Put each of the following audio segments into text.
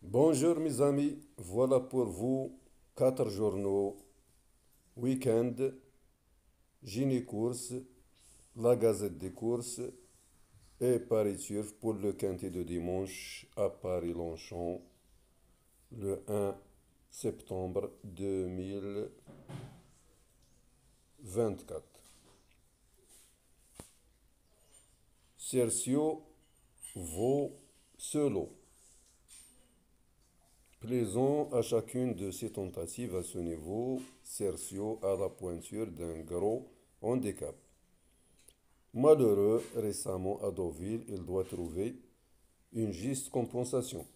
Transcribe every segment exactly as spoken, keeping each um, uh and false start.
Bonjour mes amis, voilà pour vous quatre journaux, Week-end, Gini Course, la Gazette des courses et Paris Turf pour le quintet de dimanche à Paris-Longchamp le un septembre deux mille vingt-quatre. Cercio vaut solo. Plaisant à chacune de ses tentatives à ce niveau, Cercio a la pointure d'un gros handicap. Malheureux, récemment à Deauville, il doit trouver une juste compensation.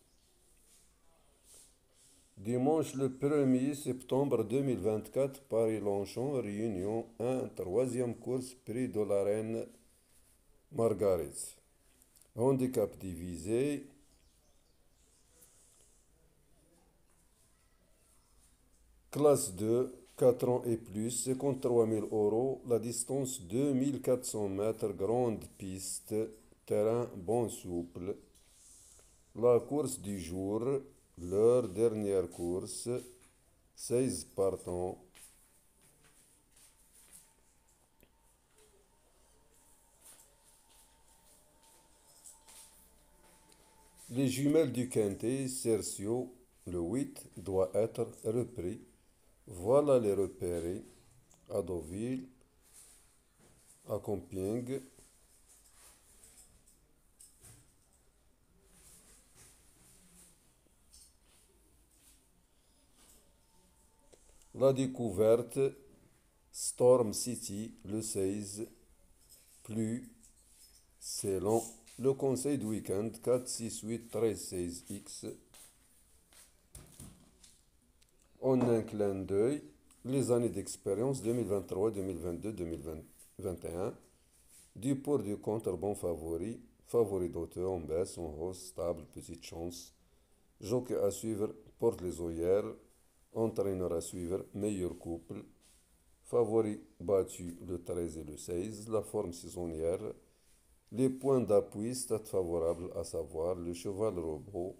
Dimanche le premier septembre deux mille vingt-quatre, Paris-Longchamp, Réunion un, troisième course, prix de la reine Margaret. Handicap divisé, classe deux, quatre ans et plus, cinquante-trois mille euros, la distance deux mille quatre cents mètres, grande piste, terrain bon souple. La course du jour, leur dernière course, seize partants. Les jumelles du quintet, Cercio, le huit, doit être repris. Voilà les repérés à Deauville, à Compiègne. La découverte, Storm City, le seize, plus, c'est long. Le conseil du week-end, quatre, six, huit, treize, seize, X. En un clin d'œil, les années d'expérience deux mille vingt-trois, deux mille vingt-deux, deux mille vingt et un. Du pour du contre, bon favori. Favori d'auteur en baisse, en hausse, stable, petite chance. Jockey à suivre, porte les œillères. Entraîneur à suivre, meilleur couple. Favori battu le treize et le seize. La forme saisonnière. Les points d'appui, stade favorable, à savoir le cheval robot.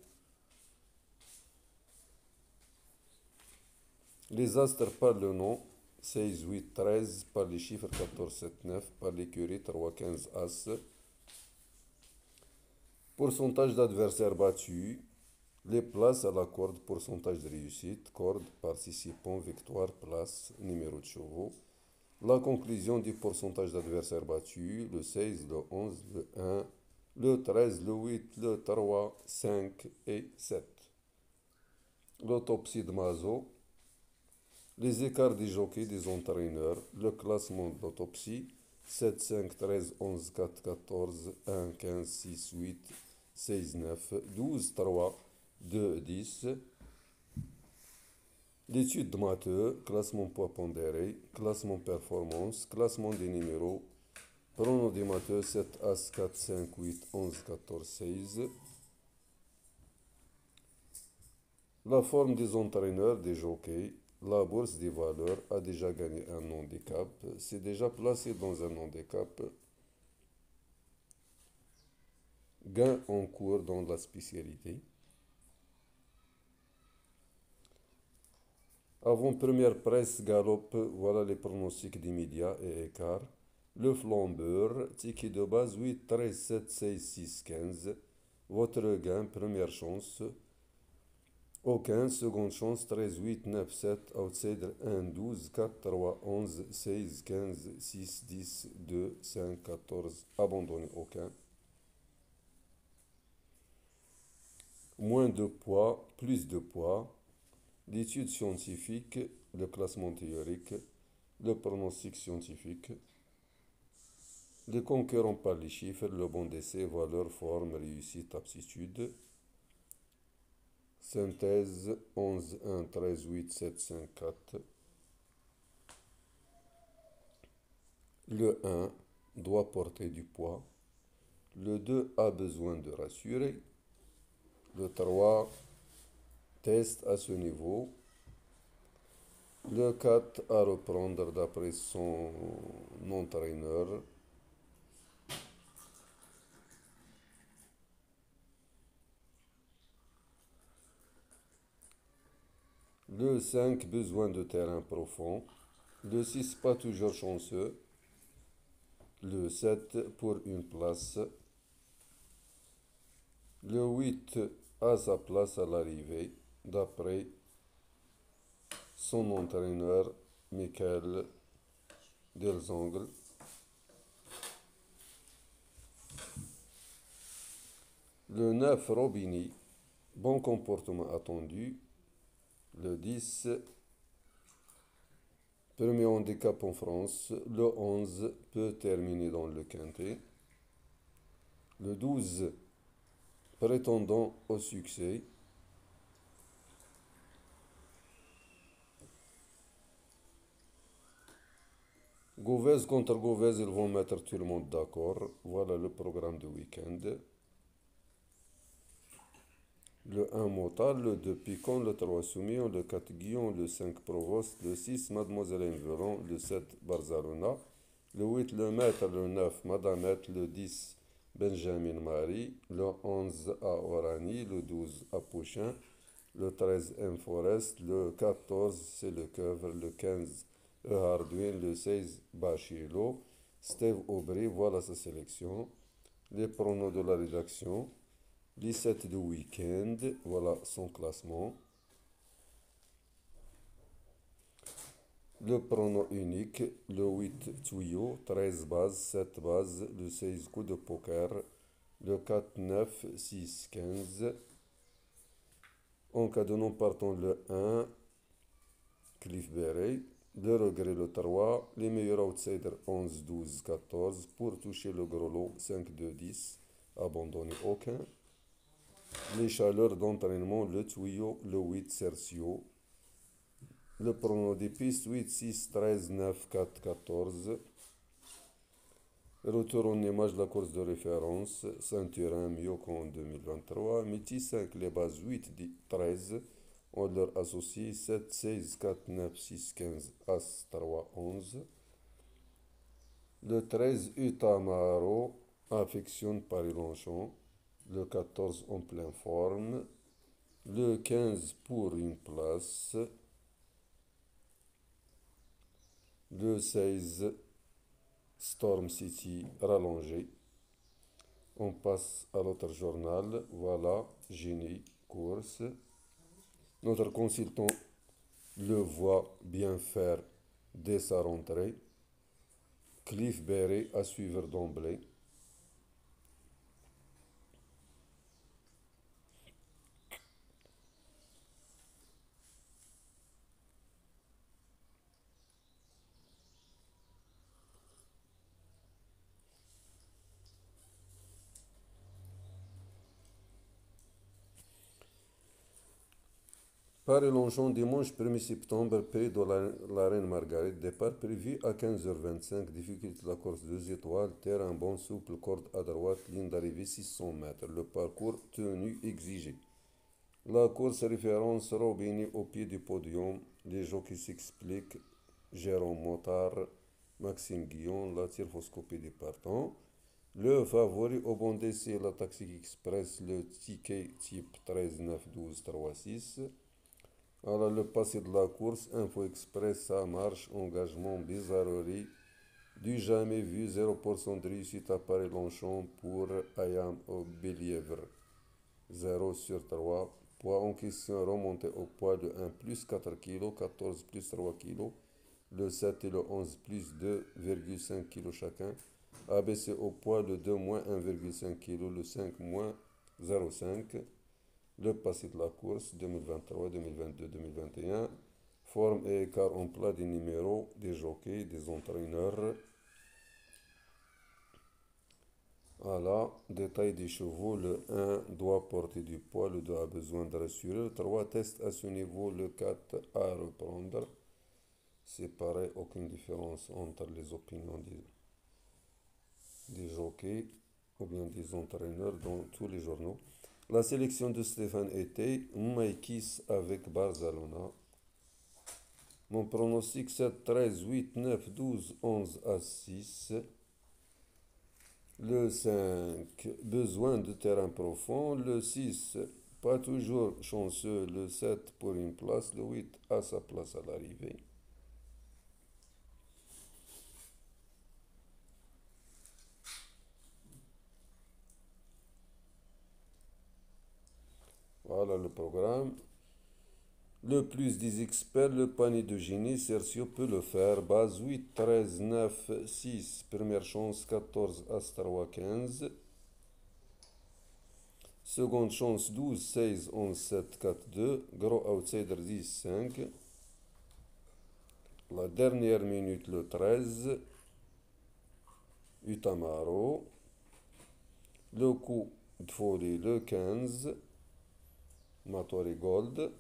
Les astres par le nom, seize, huit, treize, par les chiffres quatorze, sept, neuf, par l'écurie trois, quinze, As. Pourcentage d'adversaires battus, les places à la corde, pourcentage de réussite, corde, participant, victoire, place, numéro de chevaux. La conclusion du pourcentage d'adversaires battus, le seize, le onze, le un, le treize, le huit, le trois, cinq et sept. L'autopsie de Mazo, les écarts des jockeys, des entraîneurs, le classement de l'autopsie, sept, cinq, treize, onze, quatre, quatorze, un, quinze, six, huit, seize, neuf, douze, trois, deux, dix. L'étude de Matheux, classement poids pondéré, classement performance, classement des numéros, pronom des Matheux, sept, As, quatre, cinq, huit, onze, quatorze, seize. La forme des entraîneurs, des jockeys, la bourse des valeurs a déjà gagné un handicap, s'est déjà placé dans un handicap, gain en cours dans la spécialité. Avant première presse, galope, voilà les pronostics d'immédiat et écart. Le flambeur, ticket de base huit, treize, sept, seize, six, quinze. Votre gain, première chance. Aucun, seconde chance, treize, huit, neuf, sept, outsider un, douze, quatre, trois, onze, seize, quinze, six, dix, deux, cinq, quatorze, abandonné aucun. Moins de poids, plus de poids. L'étude scientifique, le classement théorique, le pronostic scientifique. Les concurrents par les chiffres, le bon d'essai, valeur, forme, réussite, aptitude. Synthèse onze, un, treize, huit, sept, cinq, quatre. Le un doit porter du poids. Le deux a besoin de rassurer. Le trois teste à ce niveau. Le quatre à reprendre d'après son entraîneur. Le cinq, besoin de terrain profond. Le six, pas toujours chanceux. Le sept, pour une place. Le huit, a sa place à l'arrivée, d'après son entraîneur Michael Delzongle. Le neuf, Robini, bon comportement attendu. Le dix, premier handicap en France. Le onze, peut terminer dans le quintet. Le douze, prétendant au succès. Gauvez contre Gauvez, ils vont mettre tout le monde d'accord. Voilà le programme du week-end. Le un, Motal. Le deux, Picon. Le trois, Soumillon. Le quatre, Guillon. Le cinq, Provost. Le six, Mademoiselle Enveron. Le sept, Barzalona. Le huit, Le Maître. Le neuf, Madamette. Le dix, Benjamin Marie. Le onze, à Orani. Le douze, à Pouchin. Le treize, M. Forest. Le quatorze, c'est le Coeuvre. Le quinze, E. Hardwin. Le seize, Bachilo. Steve Aubry, voilà sa sélection. Les pronos de la rédaction. Les sept du week-end, voilà son classement. Le prono unique, le huit, tuyau. treize, base. sept, base. Le seize, coup de poker. Le quatre, neuf, six, quinze. En cas de non partant, le un, Cliff Berry. Le regret, le trois. Les meilleurs outsiders, onze, douze, quatorze. Pour toucher le gros lot, cinq, deux, dix. Abandonner aucun. Les chaleurs d'entraînement, le tuyau, le huit, Cercio. Le prono des pistes, huit, six, treize, neuf, quatre, quatorze. Retour en image de la course de référence, Saint-Turin, mieux qu'en deux mille vingt-trois. Métis cinq, les bases huit, treize. On leur associe sept, seize, quatre, neuf, six, quinze, As, trois, onze. Le treize, Utamaro, affectionne Paris-Longchamp. Le quatorze, en pleine forme. Le quinze, pour une place. Le seize, Storm City, rallongé. On passe à l'autre journal. Voilà, Génie, course. Notre consultant le voit bien faire dès sa rentrée. Cliff Berry à suivre d'emblée. Paris-Longchamp, dimanche premier septembre, prix de la, la Reine Marguerite. Départ prévu à quinze heures vingt-cinq. Difficulté de la course deux étoiles. Terrain bon, souple, corde à droite. Ligne d'arrivée six cents mètres. Le parcours tenu exigé. La course référence Robini au pied du podium. Les jockeys s'expliquent. Jérôme Motard, Maxime Guillon, la tyrphoscopie des partants. Le favori au bon d'essai, la Taxi Express, le ticket type treize, neuf, douze, trois, six. Alors le passé de la course, Info Express, ça marche, engagement, bizarrerie, du jamais vu, zéro pour cent de réussite à Paris-Longchamp pour Ayam au Bélièvre, zéro sur trois. Poids en question remonté au poids de un plus quatre kilos, quatorze plus trois kilos, le sept et le onze plus deux virgule cinq kilos chacun, abaissé au poids de deux moins un virgule cinq kilos, le cinq moins zéro virgule cinq. Le passé de la course deux mille vingt-trois, deux mille vingt-deux, deux mille vingt et un. Forme et écart en plat des numéros, des jockeys, des entraîneurs. Voilà, détail des chevaux. Le un doit porter du poids, le deux a besoin de rassurer. Le trois teste à ce niveau, le quatre à reprendre. C'est pareil, aucune différence entre les opinions des, des jockeys ou bien des entraîneurs dans tous les journaux. La sélection de Stéphane était Maïkis avec Barzalona. Mon pronostic sept, treize, huit, neuf, douze, onze à six. Le cinq, besoin de terrain profond. Le six, Pas toujours chanceux, le sept pour une place, le huit à sa place à l'arrivée. Voilà le programme. Le plus des experts, le panier de génie, Sergio peut le faire. Base huit, treize, neuf, six, première chance quatorze, As trois, quinze. Seconde chance douze, seize, onze, sept, quatre, deux. Gros outsider dix, cinq. La dernière minute, le treize. Utamaro. Le coup de folie, le quinze. Matori Gold.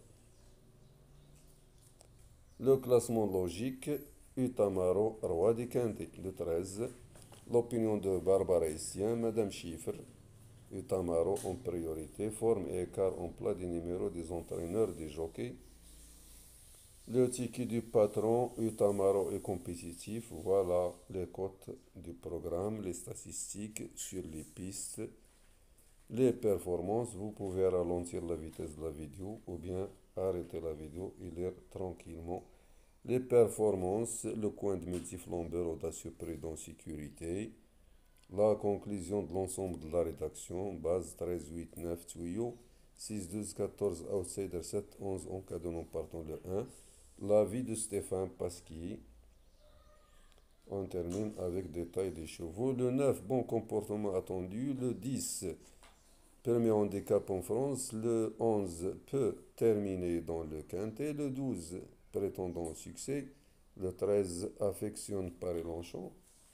Le classement logique, Utamaro, roi des quintés, le treize. L'opinion de Barbara Essien, Madame Chiffre. Utamaro en priorité, forme et écart en plat des numéros des entraîneurs des jockeys. Le ticket du patron, Utamaro est compétitif. Voilà les cotes du programme, les statistiques sur les pistes, les performances. Vous pouvez ralentir la vitesse de la vidéo ou bien arrêter la vidéo et lire tranquillement. Les performances, le coin de multiflambeur audacieux prudent sécurité. La conclusion de l'ensemble de la rédaction, base treize, huit, neuf, tuyau, six, douze, quatorze, outsider, sept, onze, en cas de non partant le un. L'avis de Stéphane Pasquier. On termine avec détail des chevaux. Le neuf, bon comportement attendu. Le dix, premier handicap en France. Le onze, peut terminer dans le quintet. Le douze, prétendant au succès. Le treize, affectionne Paris-Longchamp.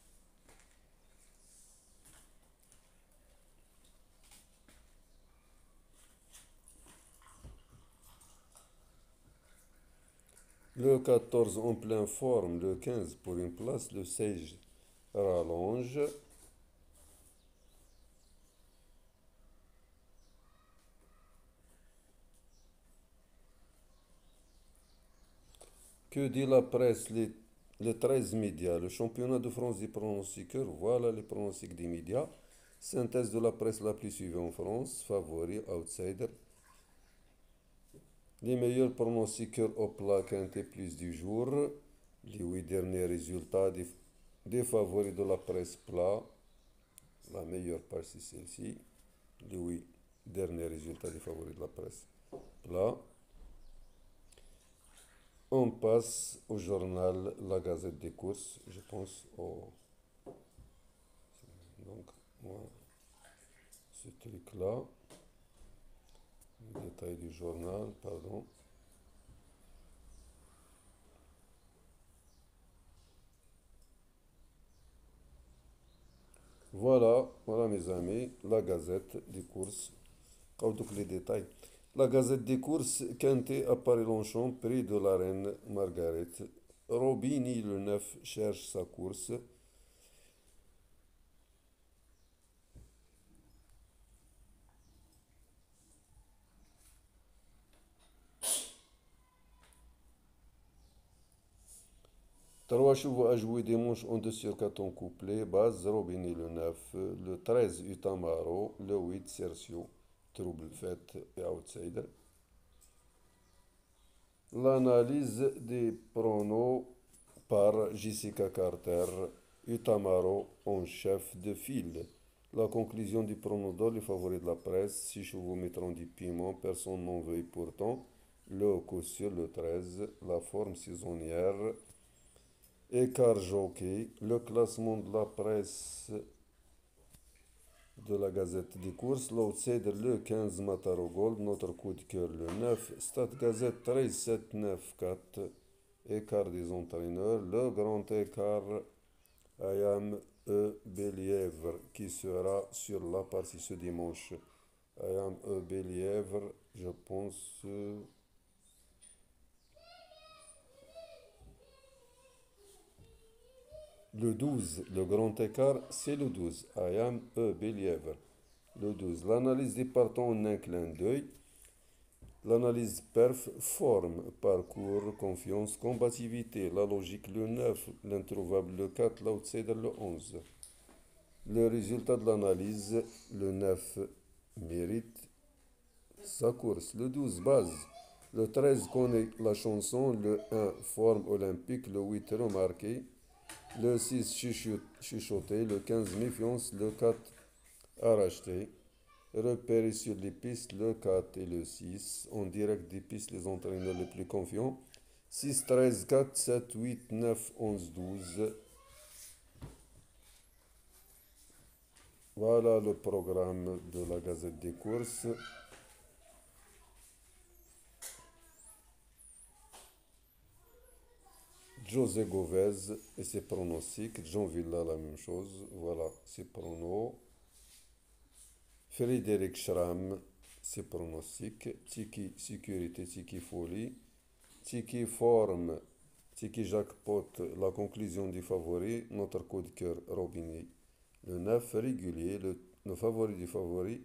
Le quatorze en pleine forme, le quinze pour une place, le seize rallonge. Que dit la presse, les, les treize médias, le championnat de France des pronostiqueurs, voilà les pronostics des médias. Synthèse de la presse la plus suivie en France, favori, outsider. Les meilleurs pronostiqueurs au plat quintet plus du jour. Les huit derniers résultats des, des favoris de la presse plat. La meilleure page c'est celle-ci. Les huit derniers résultats des favoris de la presse plat. On passe au journal La Gazette des courses, je pense au... Donc, voilà, ce truc-là. Détail du journal, pardon. Voilà, voilà mes amis, la Gazette des courses. Donc les détails. La Gazette des courses, quintet à Paris-Longchamp, prix de la reine Margaret. Robini, le neuf, cherche sa course. Trois chevaux à jouer des manches en deux sur quatre en couplet. Base, Robini, le neuf. Le treize, Utamaro. Le huit, Cercio. Trouble fête et outsider. L'analyse des pronos par Jessica Carter, Utamaro en chef de file. La conclusion du pronostic, les favoris de la presse, six chevaux mettront du piment, personne n'en veuille pourtant. Le coup sur le treize, la forme saisonnière, écart jockey, le classement de la presse de la Gazette des courses, l'outsider le quinze Mataro Gold, notre coup de cœur le neuf, Stade Gazette treize, sept, neuf, quatre, écart des entraîneurs, le grand écart Ayam E. Bélièvre qui sera sur la partie ce dimanche. Ayam E. Bélièvre, je pense... euh, Le douze, le grand écart, c'est le douze. Ayam E. Bélièvre. Le douze. L'analyse des partants en un clin d'œil. L'analyse perf, forme, parcours, confiance, combativité. La logique, le neuf. L'introuvable, le quatre. L'outsider, le onze. Le résultat de l'analyse, le neuf mérite sa course. Le douze, base. Le treize, connaît la chanson. Le un, forme olympique. Le huit, remarqué. Le six, chuchoté. Le quinze, méfiance. Le quatre, à racheter. Repérer sur les pistes. Le quatre et le six. En direct des pistes, les entraîneurs les plus confiants. six, treize, quatre, sept, huit, neuf, onze, douze. Voilà le programme de la Gazette des courses. José Govez et ses pronostics. John Villa, la même chose. Voilà ses pronos. Frédéric Schramm, ses pronostics. Tiki Sécurité, Tiki Folie. Tiki Forme, Tiki Jackpot, la conclusion du favori. Notre coup de cœur, Robinet. Le neuf, régulier, le, le favori du favori.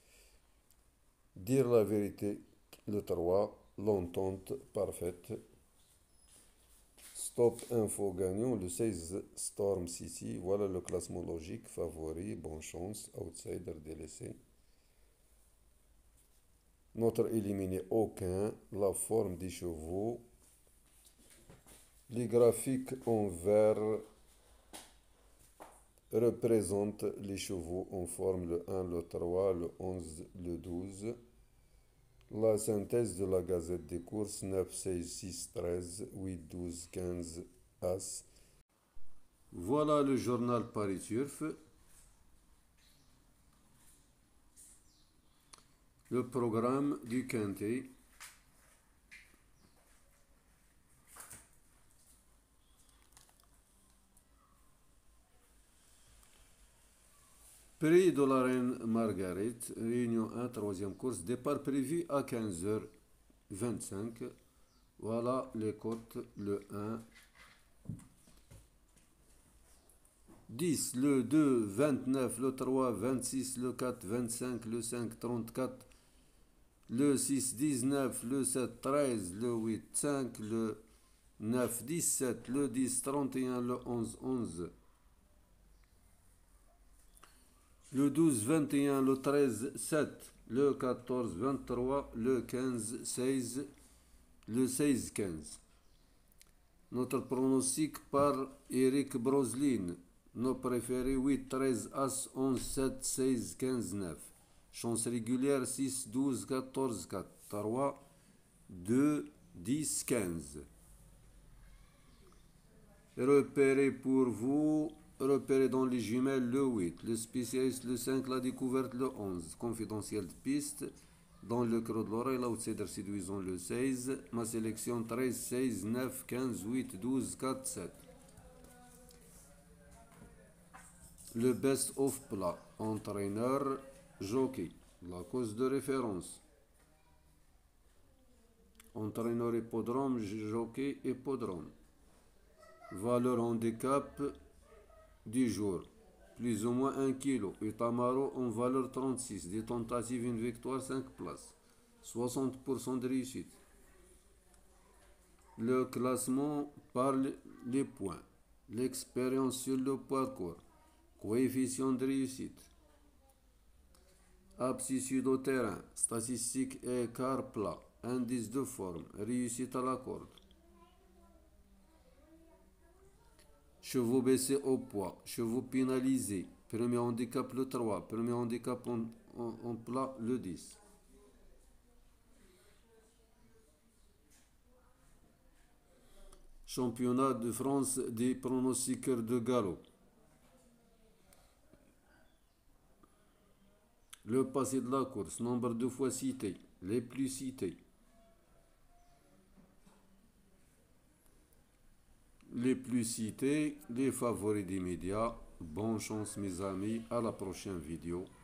Dire la vérité, le trois, l'entente parfaite. Stop info gagnant, le seize, Storm City. Voilà le classement logique, favori, bonne chance, outsider délaissé. Notre éliminé, aucun, la forme des chevaux. Les graphiques en vert représente les chevaux en forme, le un, le trois, le onze, le douze. La synthèse de la Gazette des courses, neuf, seize, six, treize, huit, douze, quinze, As. Voilà le journal Paris Turf. Le programme du Quintet. Prix de la Reine Margaret, réunion un, troisième course, départ prévu à quinze heures vingt-cinq. Voilà les cotes, le un, dix, le deux, vingt-neuf, le trois, vingt-six, le quatre, vingt-cinq, le cinq, trente-quatre, le six, dix-neuf, le sept, treize, le huit, cinq, le neuf, dix-sept, le dix, trente et un, le onze, onze. Le douze, vingt et un, le treize, sept, le quatorze, vingt-trois, le quinze, seize, le seize, quinze. Notre pronostic par Eric Broslin. Nos préférés huit, treize, As, onze, sept, seize, quinze, neuf. Chance régulière six, douze, quatorze, quatre, trois, deux, dix, quinze. Repérez pour vous. Repérez dans les jumelles le huit, le spécialiste le cinq, la découverte le onze, confidentiel de piste, dans le creux de l'oreille, l'outsider séduisant le seize, ma sélection treize, seize, neuf, quinze, huit, douze, quatre, sept. Le best of plat, entraîneur, jockey, la cause de référence. Entraîneur hippodrome, jockey, hippodrome. Valeur handicap du jour, plus ou moins un kilo. Utamaro en valeur trente-six, des tentatives, une victoire, cinq places, soixante pour cent de réussite. Le classement par les points, l'expérience sur le parcours, coefficient de réussite, aptitude au terrain, statistique et écart plat, indice de forme, réussite à la corde. Chevaux baissés au poids, chevaux pénalisés, premier handicap le trois, premier handicap en, en, en plat le dix. Championnat de France des pronostiqueurs de galop. Le passé de la course, nombre de fois cités, les plus cités. Les plus cités, les favoris des médias. Bonne chance mes amis, à la prochaine vidéo.